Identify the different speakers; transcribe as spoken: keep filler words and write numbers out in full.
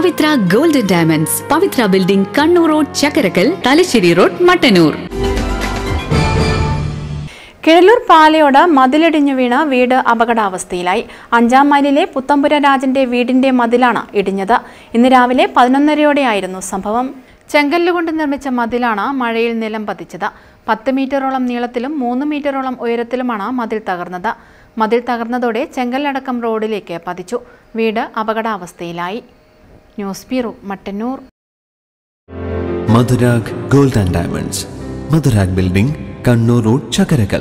Speaker 1: പവിത്ര golden diamonds, Pavithra building, Kannur road, Chakkarakkal, Thalassery road, Mattannur.
Speaker 2: Kizhalur Palayode മതിലിടിഞ്ഞു വീണ വീട് അപകടാവസ്ഥയിലായി. അഞ്ചാം മൈലിലെ പുത്തമ്പുര രാജന്റെ വീടിന്റെ മതിലാണ് ഇടിഞ്ഞത്. ഇന്ന് രാവിലെ പതിനൊന്നരയോടെയായിരുന്നു സംഭവം. ചെങ്കല്ലുകൊണ്ട് നിർമ്മിച്ച മതിലാണ് മഴയിൽ നിലം പതിച്ചത്. പത്ത് മീറ്ററോളം നീളത്തിലും മൂന്ന് മീറ്ററോളം ഉയരത്തിലുമാണ് മതിൽ തകർന്നത്. മതിൽ തകർന്നതോടെ ചെങ്കല്ലടക്കം റോഡിലേക്ക് പതിച്ചു. വീട് അപകടാവസ്ഥയിലായി. News bureau, Mattannur.
Speaker 3: Madhurag gold and diamonds, Madhurag building, Kannur road, Chakkarakkal.